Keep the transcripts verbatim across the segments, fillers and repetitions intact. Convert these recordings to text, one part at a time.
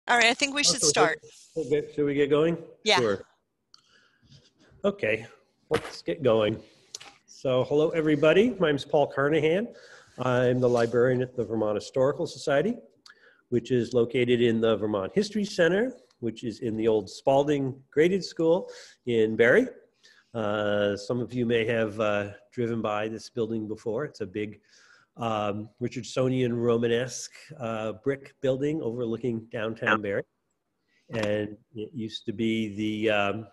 All right, I think we Oh, should so we're start. good? We're good. Should we get going? Yeah. Sure. Okay, let's get going. So hello, everybody. My name is Paul Carnahan. I'm the librarian at the Vermont Historical Society, which is located in the Vermont History Center, which is in the old Spalding Graded School in Barre. Uh, some of you may have uh, driven by this building before. It's a big um, Richardsonian Romanesque uh, brick building overlooking downtown Barre. And it used to be the, um,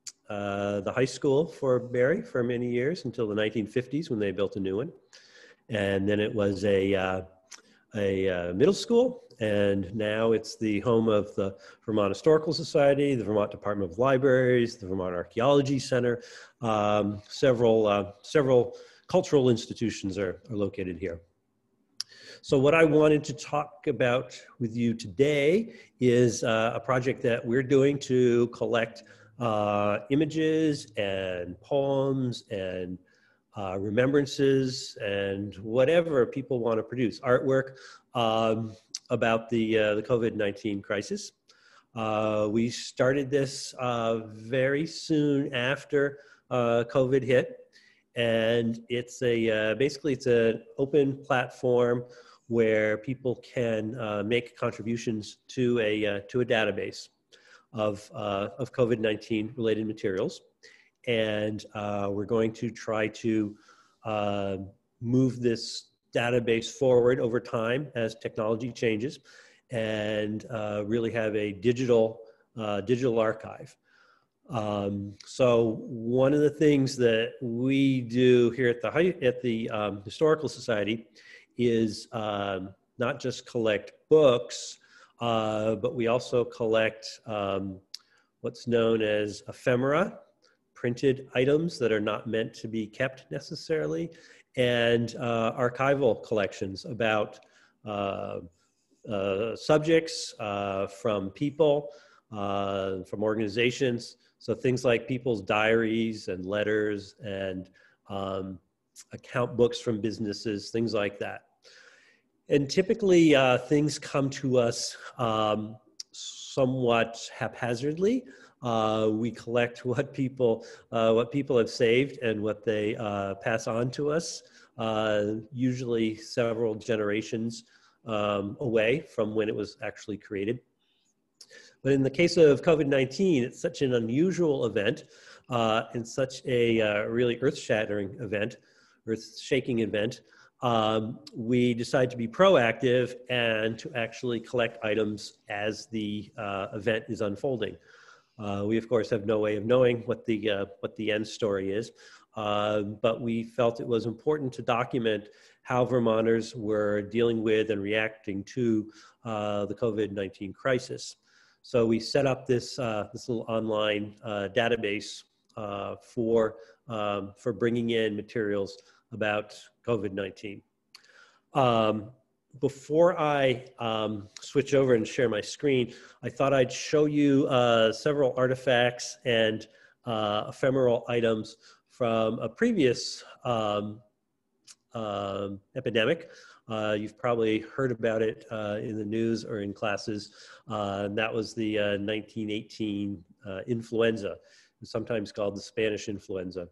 uh, the high school for Barre for many years until the nineteen fifties when they built a new one. And then it was a, uh, a uh, middle school, and now it's the home of the Vermont Historical Society, the Vermont Department of Libraries, the Vermont Archaeology Center. Um, several, uh, several cultural institutions are, are located here. So what I wanted to talk about with you today is uh, a project that we're doing to collect uh, images and poems and uh, remembrances and whatever people want to produce, artwork um, about the, uh, the COVID nineteen crisis. Uh, we started this uh, very soon after uh, COVID hit, and it's a, uh, basically it's an open platform where people can uh, make contributions to a, uh, to a database of, uh, of COVID nineteen related materials. And uh, we're going to try to uh, move this database forward over time as technology changes and uh, really have a digital, uh, digital archive. Um, so one of the things that we do here at the, at the um, Historical Society is um, not just collect books, uh, but we also collect um, what's known as ephemera, printed items that are not meant to be kept necessarily, and uh, archival collections about uh, uh, subjects uh, from people, uh, from organizations. So things like people's diaries and letters and um, account books from businesses, things like that. And typically uh, things come to us um, somewhat haphazardly. Uh, we collect what people, uh, what people have saved and what they uh, pass on to us, uh, usually several generations um, away from when it was actually created. But in the case of COVID nineteen, it's such an unusual event uh, and such a uh, really earth-shattering event, earth-shaking event. Um, we decided to be proactive and to actually collect items as the uh, event is unfolding. Uh, we, of course, have no way of knowing what the, uh, what the end story is, uh, but we felt it was important to document how Vermonters were dealing with and reacting to uh, the COVID nineteen crisis. So we set up this, uh, this little online uh, database uh, for, um, for bringing in materials about COVID nineteen. Um, before I um, switch over and share my screen, I thought I'd show you uh, several artifacts and uh, ephemeral items from a previous um, um, epidemic. Uh, you've probably heard about it uh, in the news or in classes. Uh, and that was the uh, nineteen eighteen uh, influenza, sometimes called the Spanish influenza.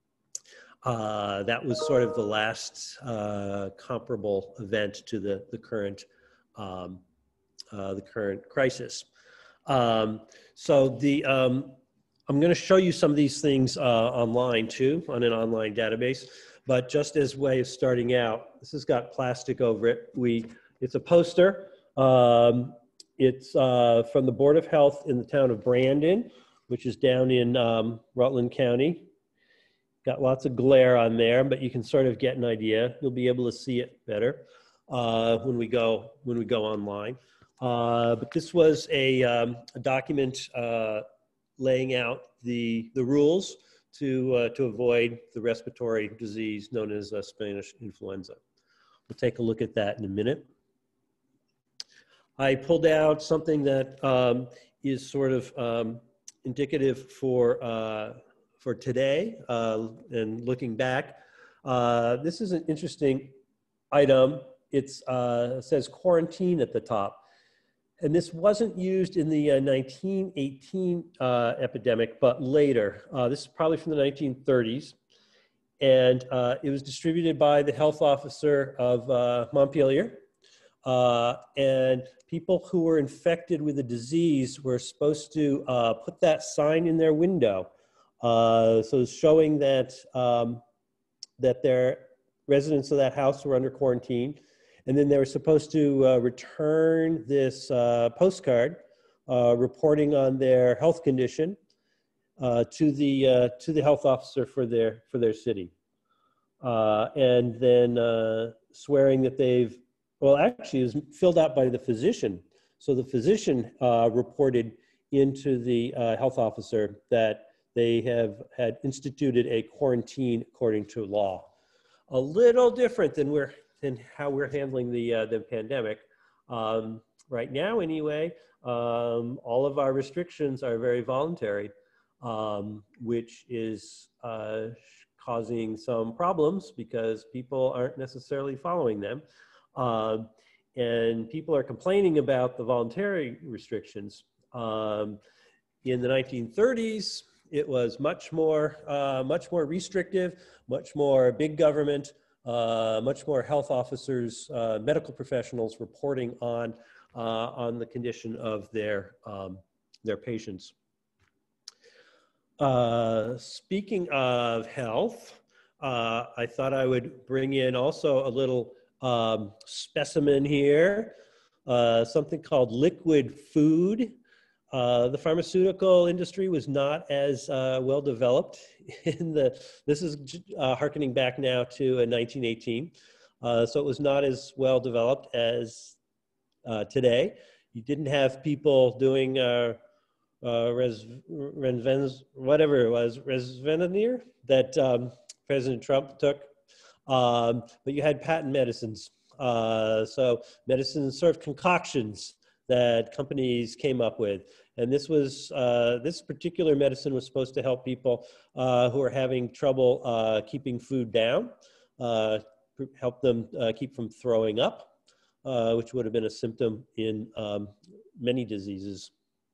Uh, that was sort of the last uh, comparable event to the, the current um, uh, the current crisis. Um, so the um, I'm going to show you some of these things uh, online too, on an online database. But just as way of starting out, this has got plastic over it. We it's a poster. Um, it's uh, from the Board of Health in the town of Brandon, which is down in um, Rutland County. Got lots of glare on there, but you can sort of get an idea. You'll be able to see it better uh, when we go when we go online. Uh, but this was a, um, a document uh, laying out the the rules to uh, to avoid the respiratory disease known as uh, Spanish influenza. We'll take a look at that in a minute. I pulled out something that um, is sort of um, indicative for. Uh, For today uh, and looking back, uh, this is an interesting item. It's, uh, it says quarantine at the top. And this wasn't used in the uh, nineteen eighteen uh, epidemic, but later. Uh, this is probably from the nineteen thirties. And uh, it was distributed by the health officer of uh, Montpelier. Uh, and people who were infected with the disease were supposed to uh, put that sign in their window. Uh, so showing that, um, that their residents of that house were under quarantine. And then they were supposed to uh, return this uh, postcard uh, reporting on their health condition uh, to the uh, to the health officer for their for their city, uh, and then uh, swearing that they've well actually it was filled out by the physician. So the physician uh, reported into the uh, health officer that they have had instituted a quarantine according to law. A little different than we're than how we're handling the uh, the pandemic um, right now. Anyway, um, all of our restrictions are very voluntary, um, which is uh, causing some problems because people aren't necessarily following them, uh, and people are complaining about the voluntary restrictions. Um, in the nineteen thirties, it was much more uh, much more restrictive, much more big government. Uh, much more health officers, uh, medical professionals reporting on uh, on the condition of their um, their patients. Uh, speaking of health, uh, I thought I would bring in also a little um, specimen here, uh, something called liquid food. Uh, the pharmaceutical industry was not as uh, well developed in the, this is uh, hearkening back now to uh, nineteen eighteen. Uh, so it was not as well developed as uh, today. You didn't have people doing uh, uh, res, res, whatever it was, Resvenir that um, President Trump took, um, but you had patent medicines. Uh, so medicines, sort of concoctions that companies came up with. And this was, uh, this particular medicine was supposed to help people uh, who are having trouble uh, keeping food down, uh, help them uh, keep from throwing up, uh, which would have been a symptom in um, many diseases.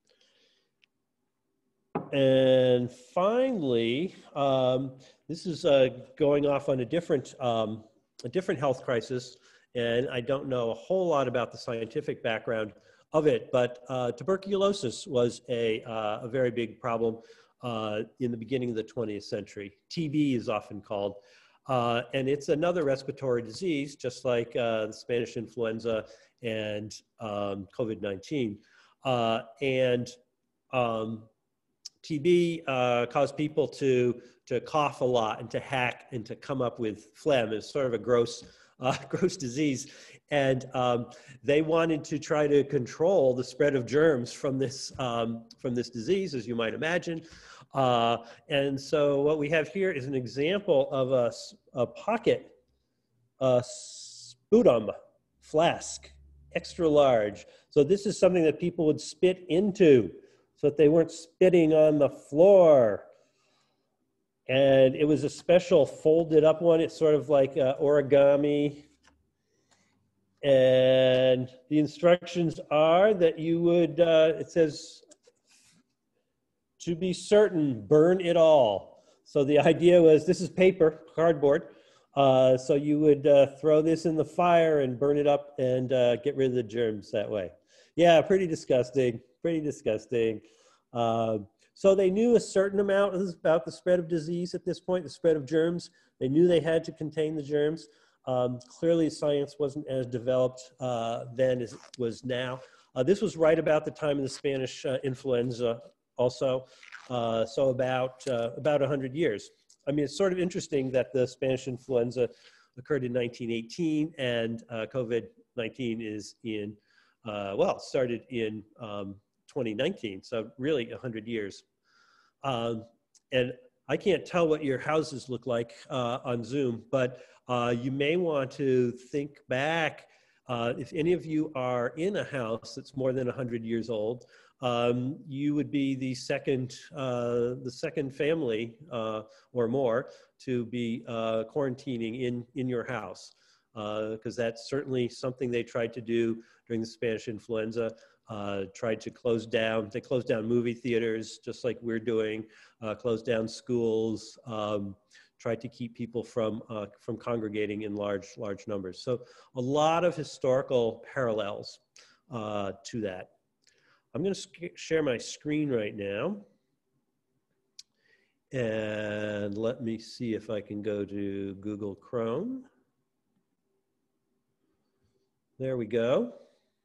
And finally, um, this is uh, going off on a different, um, a different health crisis, and I don't know a whole lot about the scientific background of it, but uh, tuberculosis was a, uh, a very big problem uh, in the beginning of the twentieth century. T B is often called, uh, and it's another respiratory disease, just like uh, the Spanish influenza and um, COVID nineteen. Uh, and um, T B uh, caused people to, to cough a lot and to hack and to come up with phlegm. It's sort of a gross, uh, gross disease. And um, they wanted to try to control the spread of germs from this, um, from this disease, as you might imagine. Uh, and so what we have here is an example of a, a pocket, a sputum flask, extra large. So this is something that people would spit into so that they weren't spitting on the floor. And it was a special folded up one. It's sort of like uh, origami. And the instructions are that you would, uh, it says, to be certain, burn it all. So the idea was, this is paper, cardboard. Uh, so you would uh, throw this in the fire and burn it up and uh, get rid of the germs that way. Yeah, pretty disgusting, pretty disgusting. Uh, so they knew a certain amount about the spread of disease at this point, the spread of germs. They knew they had to contain the germs. Um, clearly, science wasn't as developed uh, then as it was now. Uh, this was right about the time of the Spanish uh, influenza also, uh, so about, uh, about one hundred years. I mean, it's sort of interesting that the Spanish influenza occurred in nineteen eighteen and uh, COVID nineteen is in, uh, well, started in um, twenty nineteen, so really one hundred years. Um, and I can't tell what your houses look like uh, on Zoom, but uh, you may want to think back, uh, if any of you are in a house that's more than one hundred years old, um, you would be the second, uh, the second family uh, or more to be uh, quarantining in, in your house, because uh, that's certainly something they tried to do during the Spanish influenza. uh, tried to close down, they closed down movie theaters, just like we're doing, uh, closed down schools, um, tried to keep people from, uh, from congregating in large, large numbers. So a lot of historical parallels uh, to that. I'm gonna share my screen right now. And let me see if I can go to Google Chrome. There we go.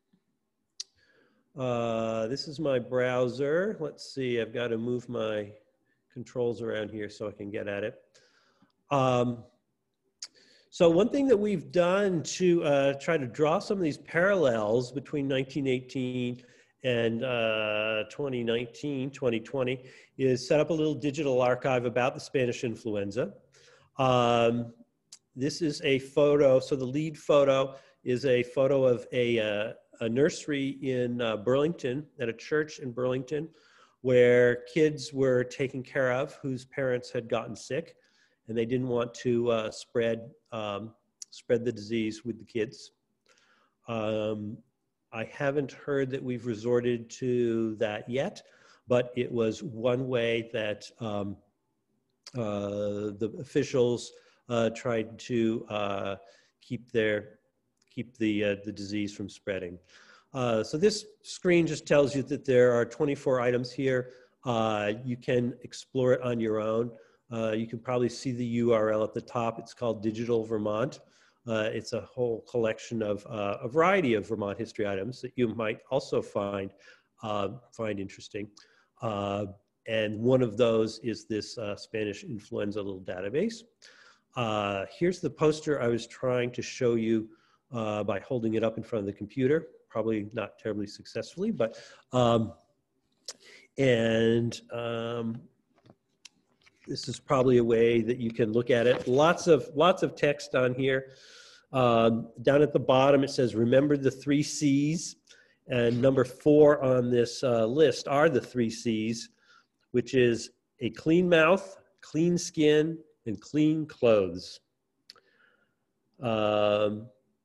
Uh, this is my browser. Let's see, I've got to move my controls around here so I can get at it. Um, so one thing that we've done to uh, try to draw some of these parallels between nineteen eighteen and uh, twenty nineteen, twenty twenty is set up a little digital archive about the Spanish influenza. Um, this is a photo, so the lead photo is a photo of a, uh, a nursery in uh, Burlington, at a church in Burlington, where kids were taken care of whose parents had gotten sick, and they didn't want to uh, spread, um, spread the disease with the kids. Um, I haven't heard that we've resorted to that yet, but it was one way that um, uh, the officials uh, tried to uh, keep their keep the uh, the disease from spreading. Uh, so this screen just tells you that there are twenty-four items here. Uh, you can explore it on your own. Uh, you can probably see the U R L at the top. It's called Digital Vermont. Uh, it's a whole collection of uh, a variety of Vermont history items that you might also find, uh, find interesting. Uh, and one of those is this uh, Spanish influenza little database. Uh, here's the poster I was trying to show you uh, by holding it up in front of the computer, probably not terribly successfully, but, um, and um, this is probably a way that you can look at it. Lots of, lots of text on here. Um, down at the bottom, it says, remember the three C's. And number four on this uh, list are the three C's, which is a clean mouth, clean skin, and clean clothes. Um,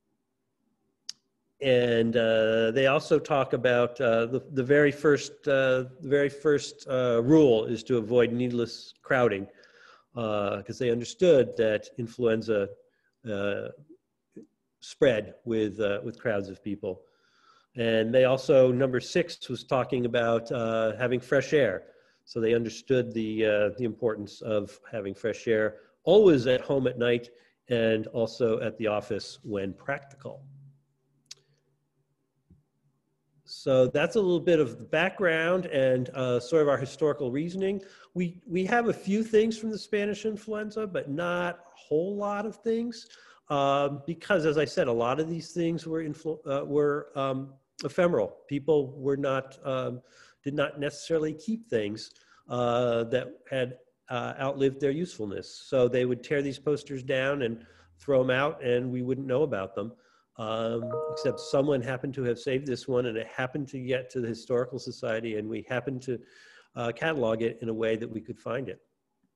and uh, they also talk about uh, the, the very first, uh, the very first uh, rule is to avoid needless crowding, because uh, they understood that influenza uh, spread with, uh, with crowds of people. And they also, number six was talking about uh, having fresh air. So they understood the, uh, the importance of having fresh air, always at home at night and also at the office when practical. So that's a little bit of the background and uh, sort of our historical reasoning. We, we have a few things from the Spanish influenza, but not a whole lot of things. Um, because, as I said, a lot of these things were, influ uh, were um, ephemeral. People were not, um, did not necessarily keep things uh, that had uh, outlived their usefulness. So they would tear these posters down and throw them out, and we wouldn't know about them. Um, except someone happened to have saved this one, and it happened to get to the Historical Society, and we happened to uh, catalog it in a way that we could find it.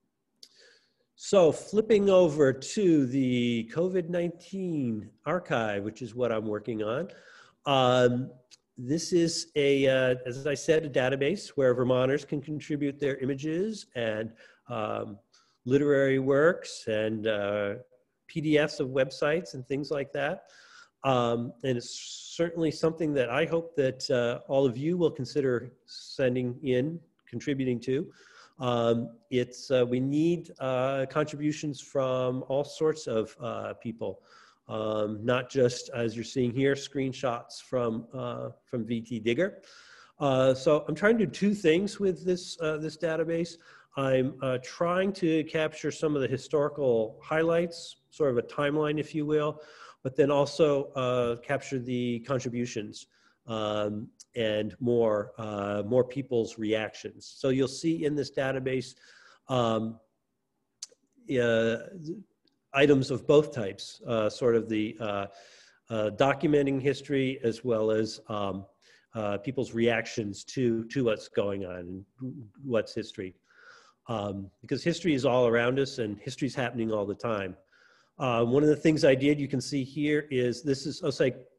So flipping over to the COVID nineteen archive, which is what I'm working on. Um, this is a, uh, as I said, a database where Vermonters can contribute their images and um, literary works and uh, P D Fs of websites and things like that. Um, and it's certainly something that I hope that uh, all of you will consider sending in, contributing to. Um, it's, uh, we need uh, contributions from all sorts of uh, people, um, not just, as you're seeing here, screenshots from, uh, from V T Digger. Uh, so I'm trying to do two things with this, uh, this database. I'm uh, trying to capture some of the historical highlights, sort of a timeline, if you will, but then also uh, capture the contributions. Um, and more, uh, more people's reactions. So you'll see in this database um, uh, items of both types, uh, sort of the uh, uh, documenting history as well as um, uh, people's reactions to, to what's going on and what's history. Um, because history is all around us and history is happening all the time. Uh, one of the things I did, you can see here, is this is, I'll say,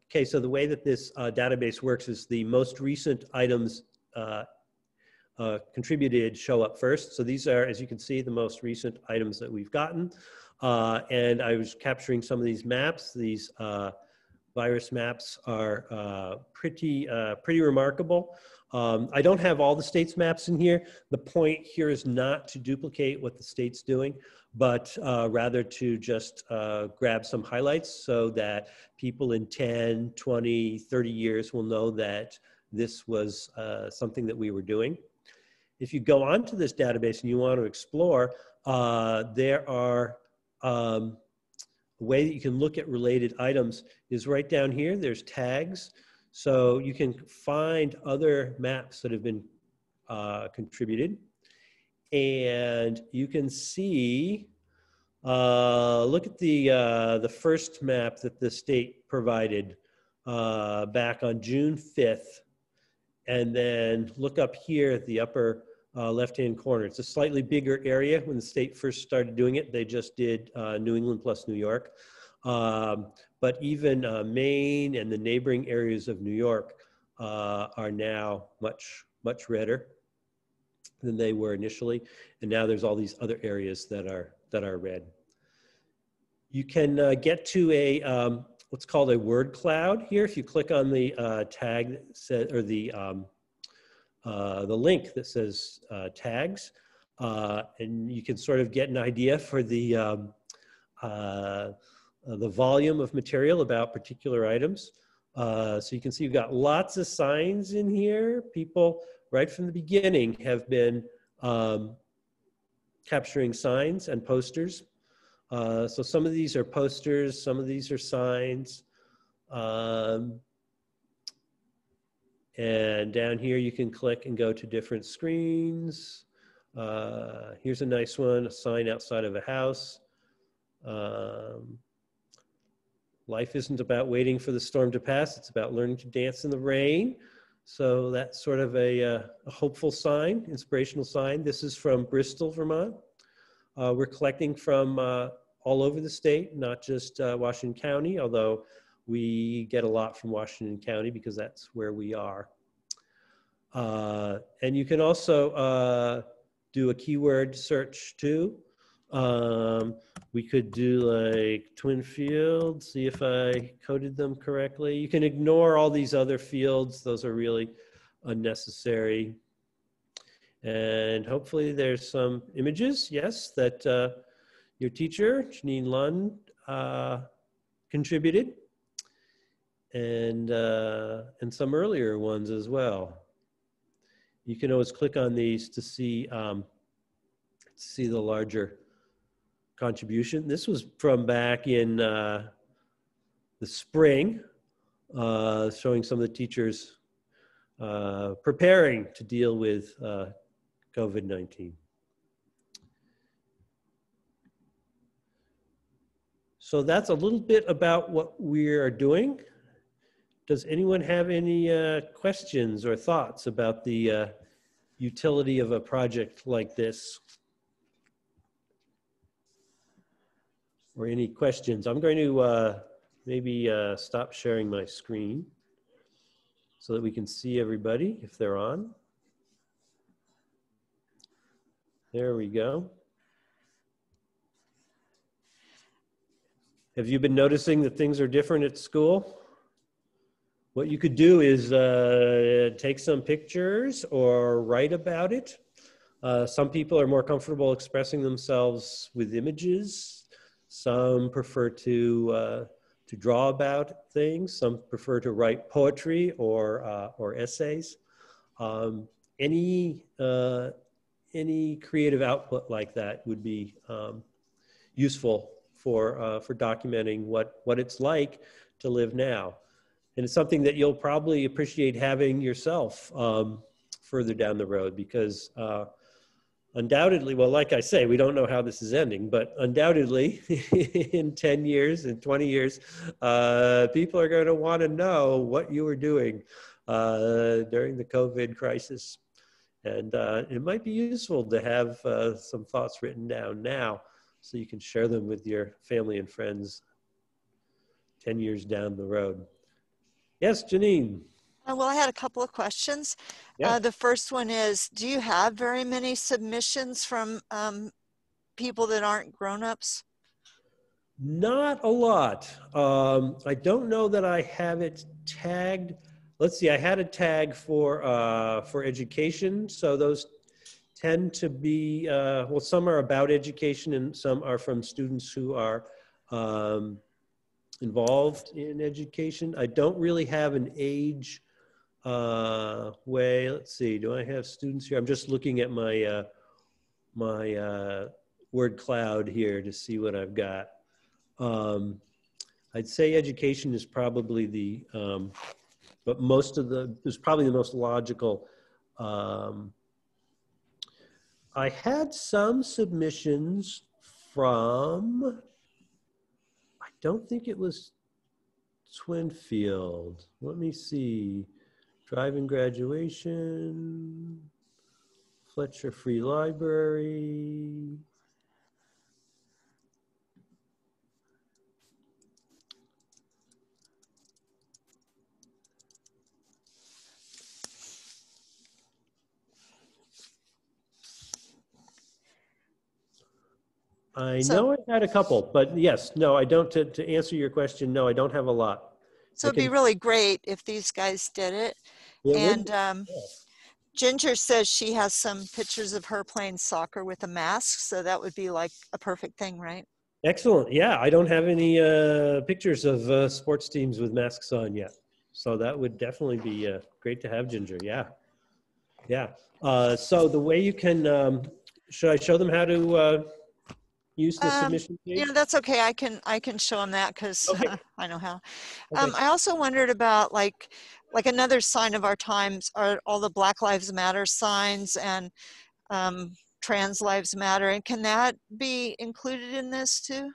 Okay, so the way that this uh, database works is the most recent items uh, uh, contributed show up first. So these are, as you can see, the most recent items that we've gotten. Uh, and I was capturing some of these maps. These uh, virus maps are uh, pretty, uh, pretty remarkable. Um, I don't have all the states maps in here. The point here is not to duplicate what the state's doing, but uh, rather to just uh, grab some highlights so that people in ten, twenty, thirty years will know that this was uh, something that we were doing. If you go onto this database and you want to explore, uh, there are um, a way that you can look at related items is right down here. There's tags. So you can find other maps that have been uh, contributed. And you can see, uh, look at the, uh, the first map that the state provided uh, back on June fifth. And then look up here at the upper uh, left-hand corner. It's a slightly bigger area. When the state first started doing it, they just did uh, New England plus New York. Um, but even uh, Maine and the neighboring areas of New York uh, are now much, much redder than they were initially. And now there's all these other areas that are, that are red. You can uh, get to a, um, what's called a word cloud here. If you click on the uh, tag that says, or the, um, uh, the link that says uh, tags, uh, and you can sort of get an idea for the, um, uh, Uh, the volume of material about particular items. Uh, so you can see you've got lots of signs in here. People right from the beginning have been um, capturing signs and posters. Uh, so some of these are posters, some of these are signs. Um, and down here you can click and go to different screens. Uh, here's a nice one, a sign outside of a house. Um, Life isn't about waiting for the storm to pass, it's about learning to dance in the rain. So that's sort of a, uh, a hopeful sign, inspirational sign. This is from Bristol, Vermont. Uh, we're collecting from uh, all over the state, not just uh, Washington County, although we get a lot from Washington County because that's where we are. Uh, and you can also uh, do a keyword search too. Um, we could do like twin fields, see if I coded them correctly. You can ignore all these other fields. Those are really unnecessary. And hopefully there's some images, yes, that uh, your teacher, Janine Lund, uh, contributed. And, uh, and some earlier ones as well. You can always click on these to see, um, to see the larger contribution. This was from back in uh, the spring, uh, showing some of the teachers uh, preparing to deal with uh, COVID nineteen. So that's a little bit about what we are doing. Does anyone have any uh, questions or thoughts about the uh, utility of a project like this? Or any questions? I'm going to uh, maybe uh, stop sharing my screen so that we can see everybody if they're on. There we go. Have you been noticing that things are different at school? What you could do is uh, take some pictures or write about it. Uh, some people are more comfortable expressing themselves with images. Some prefer to, uh, to draw about things. Some prefer to write poetry or, uh, or essays. Um, any, uh, any creative output like that would be um, useful for, uh, for documenting what, what it's like to live now. And it's something that you'll probably appreciate having yourself um, further down the road because uh, undoubtedly, well, like I say, we don't know how this is ending, but undoubtedly in ten years, in twenty years, uh, people are going to want to know what you were doing uh, during the COVID crisis. And uh, it might be useful to have uh, some thoughts written down now so you can share them with your family and friends ten years down the road. Yes, Janine. Uh, well, I had a couple of questions. Yeah. Uh, the first one is, do you have very many submissions from um, people that aren't grown-ups? Not a lot. Um, I don't know that I have it tagged. Let's see, I had a tag for uh, for education. So those tend to be, uh, well, some are about education and some are from students who are um, involved in education. I don't really have an age uh, way. Let's see, do I have students here? I'm just looking at my, uh, my uh, word cloud here to see what I've got. Um, I'd say education is probably the, um, but most of the, is probably the most logical. Um, I had some submissions from, I don't think it was Twinfield. Let me see. Driving graduation, Fletcher Free Library. I So, know I had a couple, but yes, no, I don't. To, to answer your question, no, I don't have a lot. so I it'd be can, really great if these guys did it. it would And be. um, Yeah. Ginger says she has some pictures of her playing soccer with a mask, so that would be like a perfect thing, right? Excellent. Yeah, I don't have any uh, pictures of uh, sports teams with masks on yet. So that would definitely be uh, great to have, Ginger. Yeah. Yeah. Uh, so the way you can, um, should I show them how to uh, use the Um, submission you page? know, that's okay. I can I can show them that because Okay. I know how. Um, Okay. I also wondered about like like another sign of our times are all the Black Lives Matter signs and um, Trans Lives Matter, and can that be included in this too?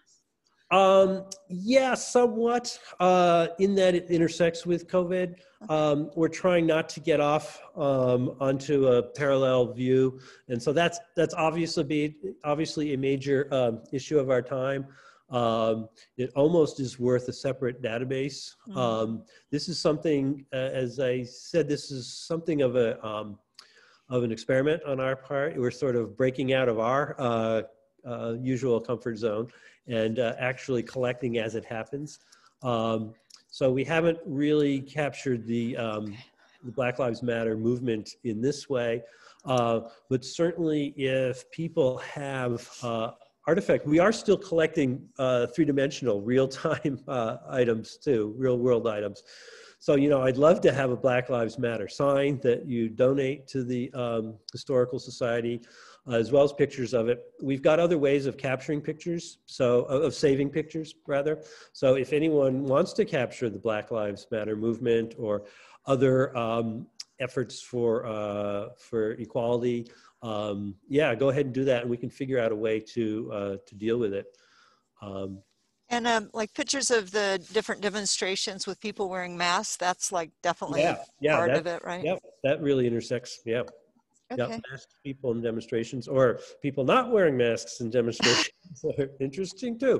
Um, yeah, somewhat, uh, in that it intersects with COVID. Okay. Um, we're trying not to get off um, onto a parallel view, and so that's that's obviously be obviously a major um, issue of our time. Um, it almost is worth a separate database. Mm. Um, this is something, uh, as I said, this is something of a um, of an experiment on our part. We're sort of breaking out of our uh, uh, usual comfort zone and uh, actually collecting as it happens. Um, so we haven't really captured the, um, the Black Lives Matter movement in this way, uh, but certainly if people have uh, artifact, we are still collecting uh, three-dimensional real-time uh, items too, real-world items. So, you know, I'd love to have a Black Lives Matter sign that you donate to the um, Historical Society, uh, as well as pictures of it. We've got other ways of capturing pictures, so of saving pictures, rather. So if anyone wants to capture the Black Lives Matter movement or other um, efforts for, uh, for equality, um, yeah, go ahead and do that, and we can figure out a way to, uh, to deal with it. Um, And um, like pictures of the different demonstrations with people wearing masks, that's like definitely yeah, yeah, part that, of it, right? yeah, that really intersects, yeah. Yeah, Okay. masked people in demonstrations or people not wearing masks in demonstrations are interesting too.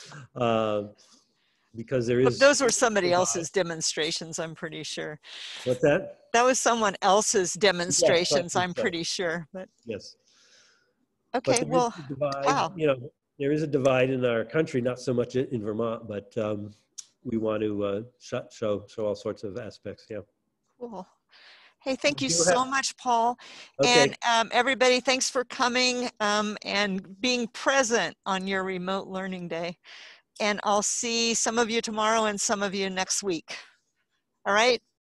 Uh, because there But is those were somebody divide. else's demonstrations, I'm pretty sure. What's that? That was someone else's Yes, I demonstrations, think I'm so. pretty sure. But Yes. But okay, there is well, a divide, wow, you know, there is a divide in our country, not so much in in Vermont, but um, we want to uh, show, show, show all sorts of aspects, yeah. cool. Hey, thank We you do have, so much, Paul. okay, And um, everybody, thanks for coming um, and being present on your remote learning day. And I'll see some of you tomorrow and some of you next week. All right.